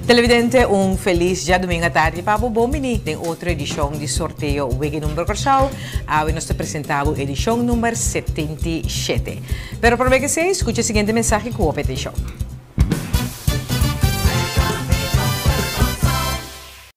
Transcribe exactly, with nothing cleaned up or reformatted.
Televidente, un feliz ya domingo à tarde para o Bomini, tem outra edição de sorteio Wiki Número Corsal, a nós apresentamos a edição número setenta e sete. Pero para que se escute a seguinte mensagem com a petição.